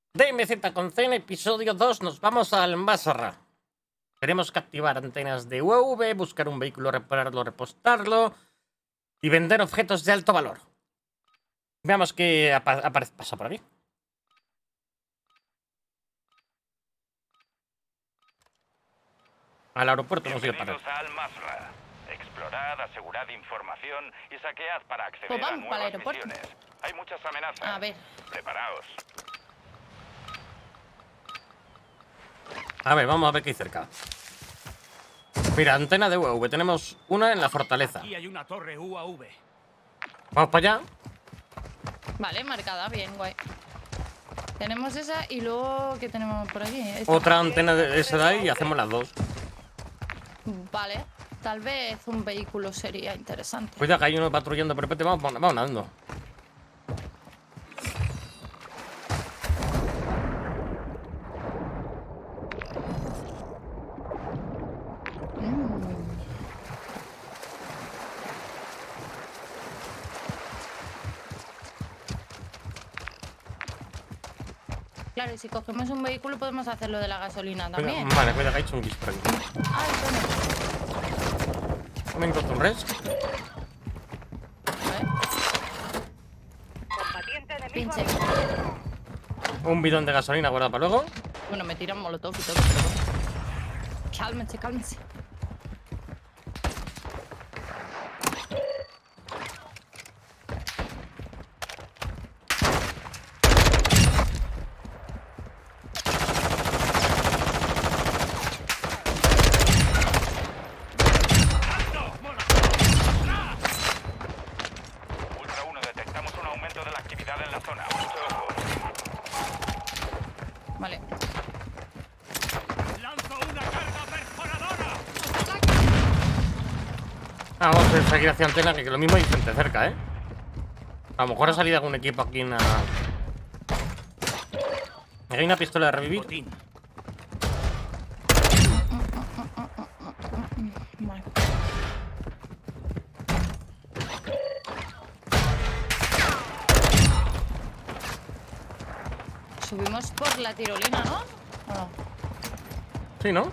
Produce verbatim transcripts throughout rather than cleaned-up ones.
D M Z con C en episodio dos, nos vamos al Masra. Tenemos que activar antenas de U A V, buscar un vehículo, repararlo, repostarlo y vender objetos de alto valor. Veamos qué apa aparece, pasa por aquí. Al aeropuerto hemos ido para al Masra. Explorad, asegurad información y saquead para acceder Pues vamos a nuevas para el aeropuerto. misiones. Hay muchas amenazas. A ver. Preparaos. A ver, vamos a ver qué hay cerca. Mira, antena de U A V. Tenemos una en la fortaleza. Aquí hay una torre U A V. Vamos para allá. Vale, marcada, bien, guay. Tenemos esa y luego, ¿qué tenemos por aquí? Esta. Otra antena de esa de ahí y hacemos las dos. Vale, tal vez un vehículo sería interesante. Cuidado que hay uno patrullando, pero repente vamos, vamos nadando. Claro, y si cogemos un vehículo podemos hacer lo de la gasolina también. Cuidado, vale, cuidado que hay chunguis por aquí. Ay, ¿Me encuentro un res? bueno. Pinche. Un bidón de gasolina guardado para luego. Bueno, me tiran molotov y todo, pero bueno. Cálmense, cálmense. Ultra uno, detectamos un aumento de la actividad en la zona. Mucho ojo. Vale. ¡Lanzo una carga perforadora! Ah, vamos a seguir hacia antena, que lo mismo hay gente cerca, ¿eh? A lo mejor ha salido algún equipo aquí en la... Hay una pistola de revivir. Botín. Vale. Subimos por la tirolina, ¿no? ¿O no? Sí, ¿no?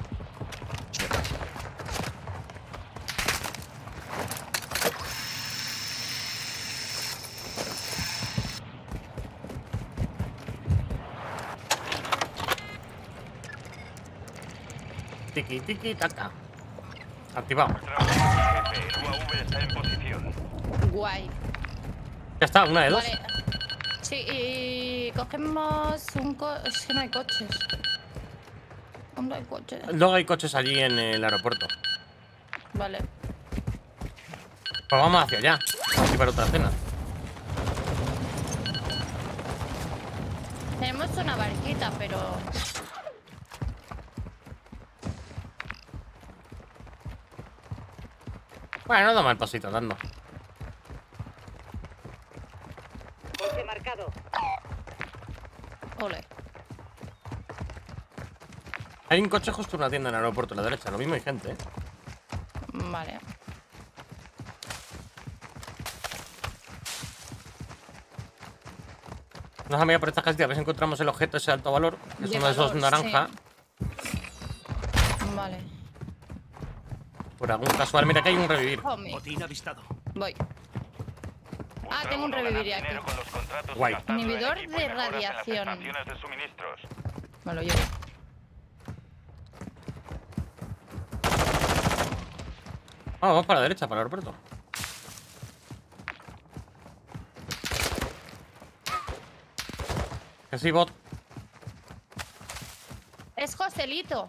Tiki, tiki, taca. Activado. Ultra uno, jefe, el U A V está en posición. Guay. Ya está, una de dos. Vale. Sí, y cogemos un coche. Es que no hay coches. ¿Dónde hay coches? Luego hay coches allí en el aeropuerto. Vale. Pues vamos hacia allá. Aquí para otra cena. Tenemos una barquita, pero... Bueno, no da mal pasito dando. Coche marcado. Ole. Hay un coche justo en una tienda en el aeropuerto a la derecha. Lo mismo hay gente, ¿eh? Vale. Nos amiga por estas casitas a ver si encontramos el objeto ese de alto valor. Que es De uno de esos valor, naranja. sí. Vale. Por algún casual. Mira que hay un revivir. Homie. Botín avistado. Voy. Ah, Ultra tengo un uno, ganad revivir aquí. dinero con los contratos Guay. y gastadlo en Inhibidor equipo y de mejoras en las radiación. estaciones de suministros. Me lo llevo. Ah, vamos para la derecha, para el aeropuerto. Que sí, bot. Es Joselito.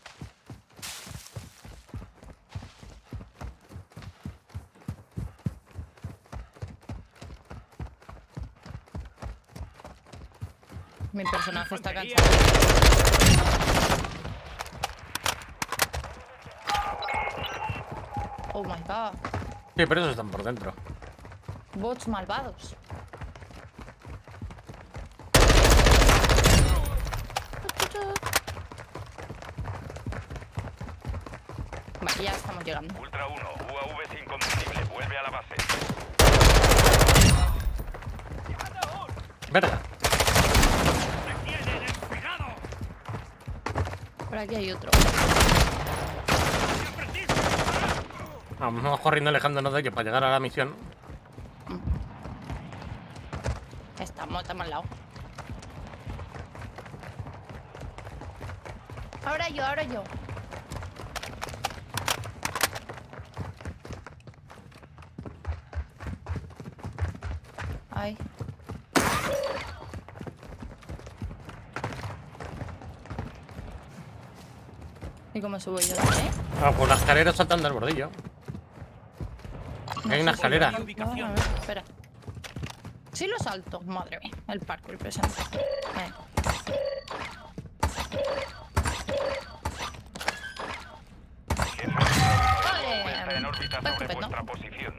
Mi personaje está cansado. Oh my god. Sí, pero esos están por dentro. Bots malvados. Vale, ya estamos llegando. Ultra uno, U A V sin combustible. Vuelve a la base. Verga. ¡Retiene aquí hay otro. Vamos corriendo alejándonos de ellos para llegar a la misión. Estamos, estamos al lado. Ahora yo, ahora yo. Ay. ¿Y cómo subo yo? ¿Eh? Ah, por la escalera saltando al bordillo. No Hay una sé si escalera. lo- no, a ver, espera. Sí lo salto, madre mía. El parkour presente. Vale. Está en órbita Pues sobre estupendo. vuestra posición.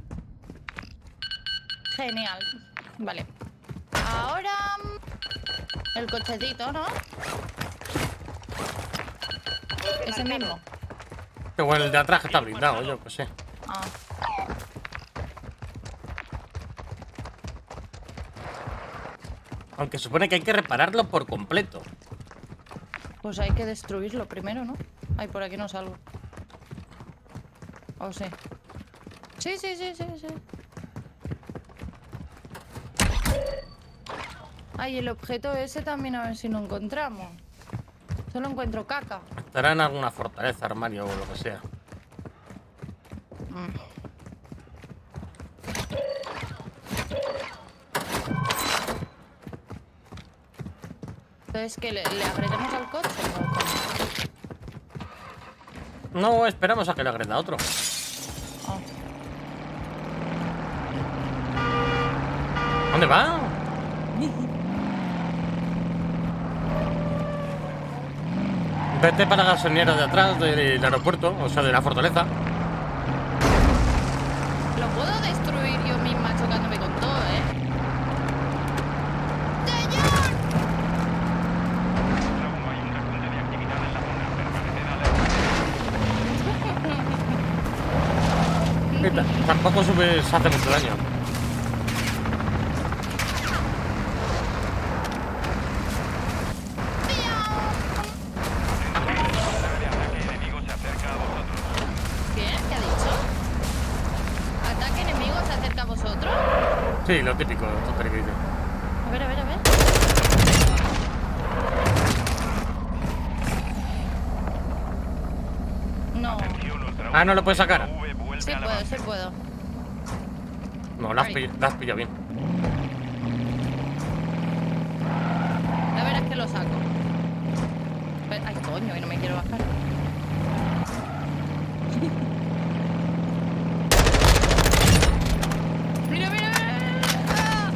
Genial. Vale. Ahora... El cochecito, ¿no? Ese mismo. Que bueno, el de atrás que está blindado, yo que sé. Ah. Aunque supone que hay que repararlo por completo. Pues hay que destruirlo primero, ¿no? Ay, por aquí no salgo. ¿O sí? Sí, sí, sí, sí, sí. Ay, el objeto ese también a ver si lo encontramos. Solo encuentro caca. Estará en alguna fortaleza, armario o lo que sea. Mm. Entonces, ¿que le, le agredemos al coche? ¿O cómo? No, esperamos a que le agreda otro. Oh. ¿Dónde va? Vete para la gasolinera de atrás del aeropuerto, o sea, de la fortaleza. Lo puedo destruir yo misma chocándome con todo, ¿eh? ¡Señor! Aún no hay un repunte de actividad en la zona. Permaneced alerta. Y ta- Tampoco subes hace mucho daño. El ataque enemigo se acerca a vosotros. ¿Qué? ¿Qué ha dicho? ¿Ataque enemigo se acerca a vosotros? Sí, lo típico, tontería que dice. A ver, a ver, a ver. No. Atención, Ultra Ah, no lo puedes sacar. V vuelve Sí al puedo, avance. sí puedo. No, la has Ay. pillado, la has pillado bien. La verdad es que lo saco. Ve- Ay, coño, y no me quiero bajar. Mira, mira, mira. ¡Ah!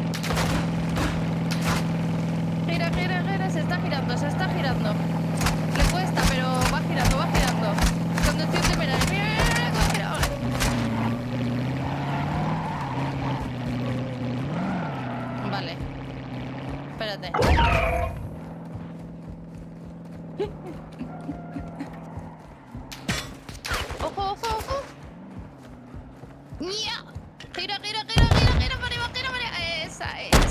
Gira, gira, gira. Se está girando, se está girando. Le cuesta, pero va girando, va girando. Conducción temeraria. Mira, mira, mira, va girando. Vale. Espérate. ¡Ojo, ojo, ojo! ¡Nia! ¡Gira, gira, gira, gira, gira para arriba, gira para arriba! ¡Esa es!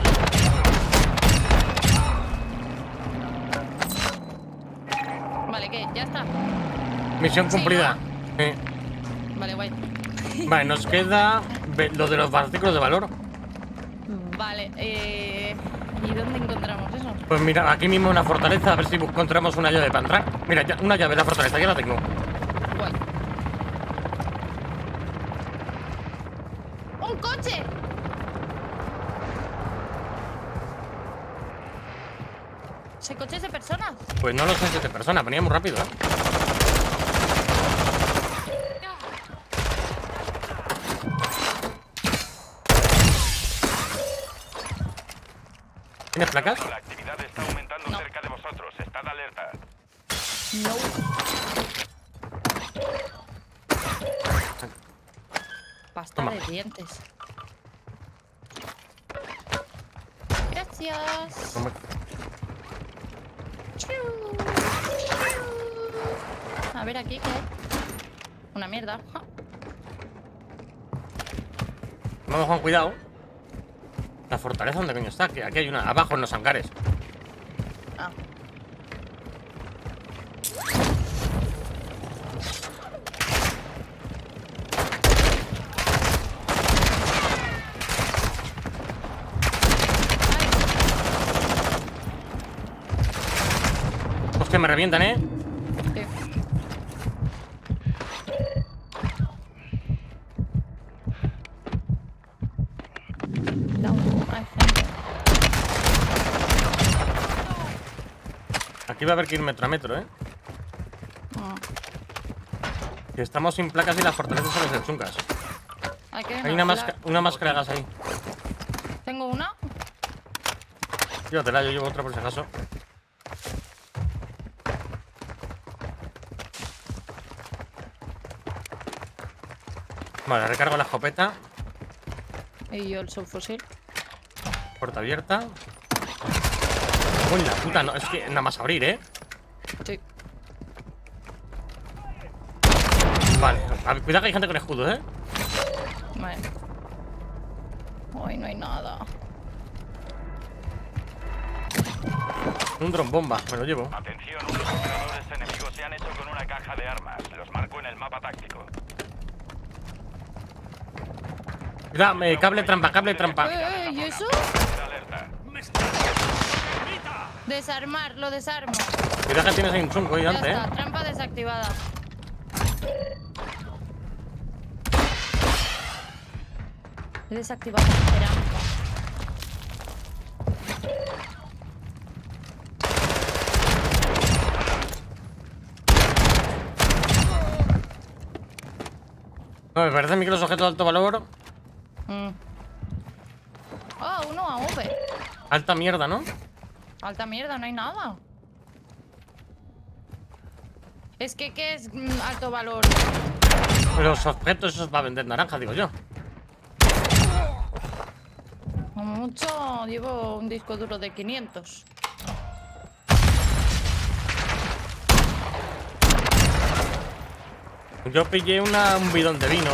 Vale, ¿qué? ¿Ya está? Misión Sí, cumplida. Sí. Vale, guay. Vale, nos queda ve- lo de los artículos de valor. Vale, eh... ¿y dónde encontramos eso? Pues mira, aquí mismo en la fortaleza, a ver si encontramos una llave para entrar. Mira, ya- una llave de la fortaleza, ya la tengo. Guay. ¡Un coche! ¿Ese coche es de personas? Pues no lo sé si es de persona, venía muy rápido, ¿eh? ¿Tienes placas? La actividad está aumentando No. cerca de vosotros. Estad alerta. No. Pasta Toma. de dientes. Gracias. Hombre, Chiu. A ver aquí qué hay. Una mierda. Ja. vamos con cuidado. La fortaleza, ¿dónde coño está? Que aquí hay una, abajo en los hangares. Ah. Hostia, me revientan, ¿eh? Sí. No, hay gente. Aquí va a haber que ir metro a metro, ¿eh? Mm. Que estamos sin placas y las fortalezas son las chungas. Aquí Hay una, fla- máscara, una máscara de gas ahí. Tengo una. Llévatela, yo llevo otra por si acaso. Vale, recargo la escopeta. Y yo el subfusil. Puerta abierta. Uy, la puta, no, es que nada más abrir, ¿eh? Sí. Vale, a ver, cuidado que hay gente con escudo, ¿eh? Vale. Hoy no hay nada. Un dron bomba, me lo llevo. Atención, unos operadores enemigos se han hecho con una caja de armas. Los marco en el mapa táctico. Cuidado, eh, cable trampa, cable trampa. Eh, eh, ¿y eso? Alerta. ¡Me está... ¡Mita! Desarmar, lo desarmo. Cuidado que tienes ahí un chungo ahí Ya delante, está, ¿eh? trampa desactivada. He desactivado la trampa. No, me parece a mí que los objetos de alto valor. Mm. Oh, uno a V. Alta mierda, ¿no? Alta mierda, no hay nada. Es que, ¿qué es mm, alto valor? Los objetos esos va a vender naranja, digo yo. Como mucho llevo un disco duro de quinientos. Yo pillé una, un bidón de vino.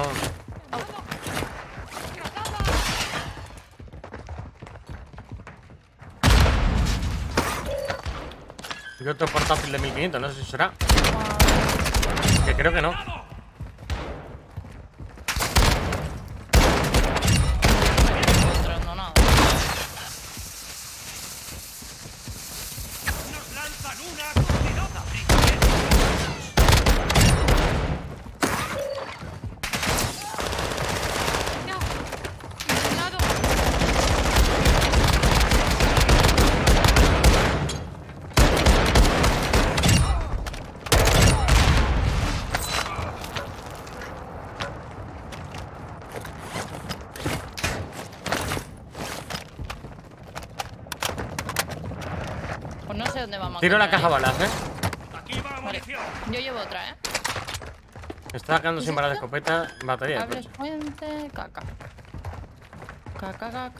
Y otro portátil de mil quinientos, no sé si será. Que creo que no. No encontrando nada. ¡Nos lanzan una coordinada! Lado. Pues no sé dónde vamos. a Tiro la encontrar, caja balas, ¿eh? ¡Aquí va Vale. munición! Yo llevo otra, ¿eh? Me estaba quedando ¿Es sin balas de esto? escopeta. Batería de Cables, coche. puente, caca. Caca, caca.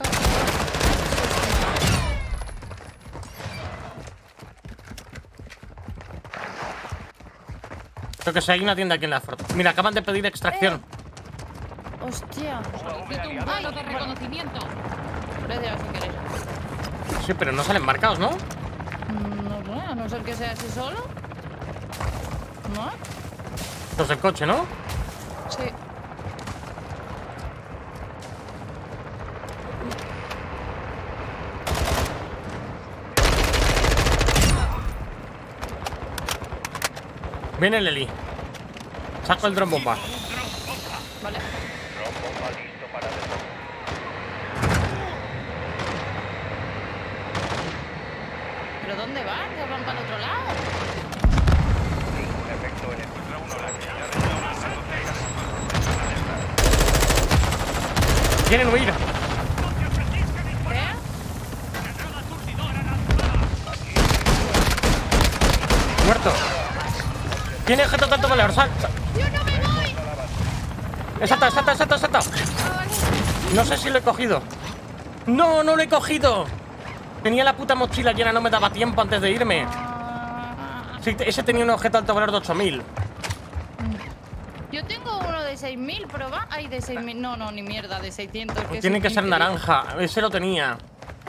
Creo que si hay una tienda aquí en la frota. Mira, acaban de pedir extracción. Hostia. Ay, ¡Ay! de reconocimiento. Gracias, sin querer. Sí, pero no salen marcados, ¿no? Mm, No sé, a no ser que sea así solo. ¿No? Los del coche, ¿no? Sí. Viene el Eli. Saco el dron bomba. Vale. ¿Pero dónde van? ¿Que van para el otro lado? Quieren huir. ¿Qué? Muerto. Tiene objeto de alto valor. Sal. sal. ¡Yo no me voy! Exacto, exacto, exacto, exacto. Ah, vale. No sé si lo he cogido. No, no lo he cogido. Tenía la puta mochila llena, no me daba tiempo antes de irme. Ah, Sí, ese tenía un objeto de alto valor de ocho mil. yo tengo uno de seis mil, pero va. Ay, de seis mil. No, no, ni mierda, de seiscientos. Que Tiene es que ser infinito. naranja. Ese lo tenía.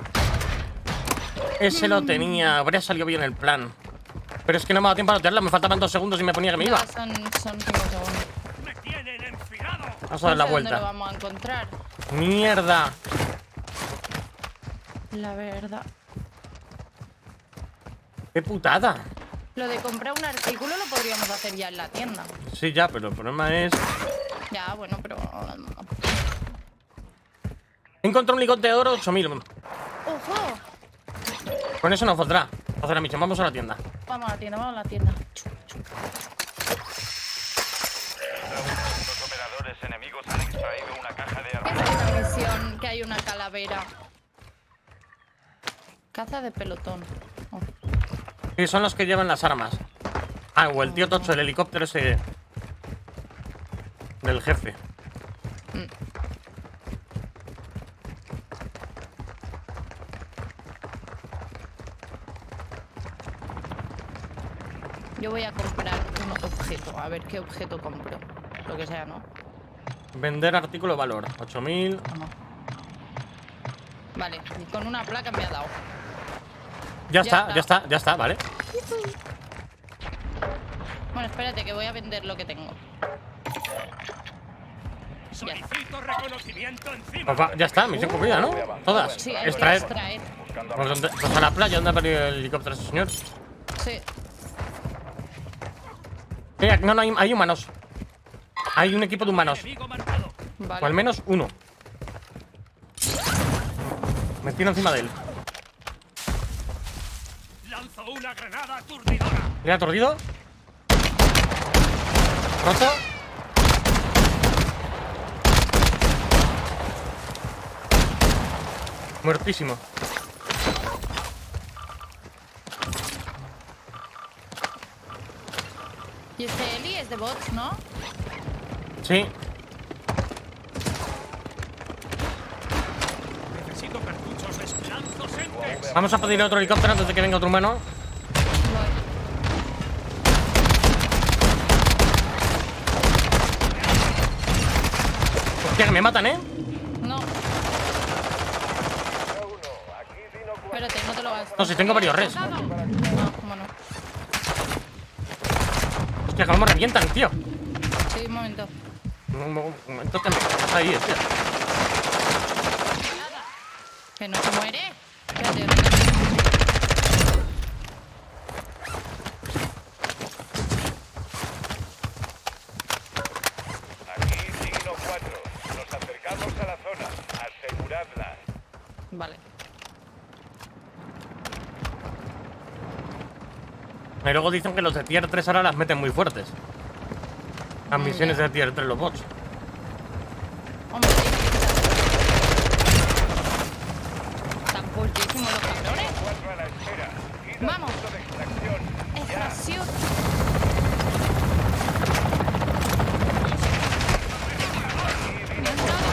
Ese lo tenía. Habría salido bien el plan. Pero es que no me ha dado tiempo a lootearla. Me faltaban dos segundos y me ponía que me Ya, iba. son, son cinco segundos. ¡Me tienen enfilado! Vamos a dar la No sé dónde lo vuelta. vamos a encontrar. Mierda. La verdad. Qué putada. Lo de comprar un artículo lo podríamos hacer ya en la tienda. Sí, ya, pero el problema es... Ya, bueno, pero... Encontré un lingote de oro ocho mil. ¡Ojo! Con eso nos valdrá. Hacer la misión. Vamos a la tienda. Vamos a la tienda, vamos a la tienda. Los operadores enemigos han extraído una caja de armas. Esta es la misión, que hay una calavera. Caza de pelotón. Oh. Sí, son los que llevan las armas. Ah, o el tío tocho, el helicóptero ese... del jefe. Mm. Yo voy a comprar un objeto. A ver qué objeto compro. Lo que sea, ¿no? Vender artículo valor. ocho mil. No. Vale, y con una placa me ha dado. Ya, Ya está, está. ya está, ya está, vale. Bueno, espérate, que voy a vender lo que tengo. Solicito reconocimiento encima. Pues va, ya está, misión cumplida, ¿no? Todas. Sí, hay que Extraer. extraer. Pues, ¿dónde- pues a la playa, ¿dónde ha perdido el helicóptero ese señor? Sí. Eh, no, no, hay, hay humanos. Hay un equipo de humanos. Enemigo marcado. Vale. O al menos uno. Me tiro encima de él. Lanzo una granada aturdidora. ¿Le ha aturdido? ¿Roto? Muertísimo. Y este Eli es de bots, ¿no? Sí. Necesito cartuchos. Lanzo Semtex. Vamos a pedir otro helicóptero antes de que venga otro humano. Voy. Hostia, que me matan, ¿eh? No. Espérate, no te lo vas. No, si tengo varios res. No, cómo no. Hostia, cómo me revientan, tío. Sí, un momento. Un un momento que me estás ahí, tío. Que no se muere. Espérate. Aquí signo cuatro. Nos acercamos a la zona. Aseguradla. Vale. Y luego dicen que los de tier tres ahora las meten muy fuertes. Las Mm, misiones ya. de tier tres, los bots. Hombre, sí. Están fuertísimos los cabrones. Cuatro a la espera. Id al Vamos. punto de extracción. Extracción. Me han dado.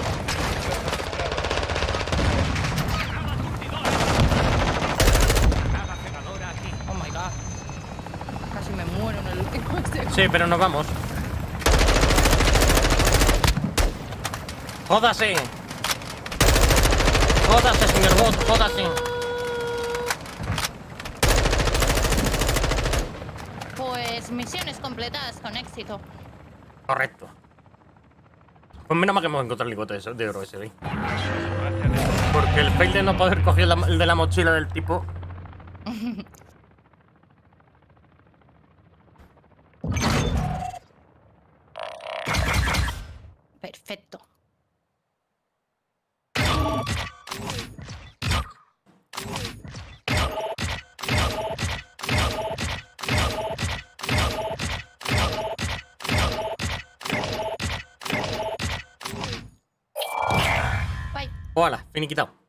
Granada cegadora aquí. Oh my god. Casi me muero en el último este. Sí, pero nos vamos. ¡Jódase! ¡Jódase, señor bot! ¡Jódase! Pues misiones completadas con éxito. Correcto. Pues menos mal que hemos encontrado el lingote de de oro ese ahí. Porque el fail de no poder coger la- el de la mochila del tipo... Perfecto. Bye. ¡Hola! Finiquitado.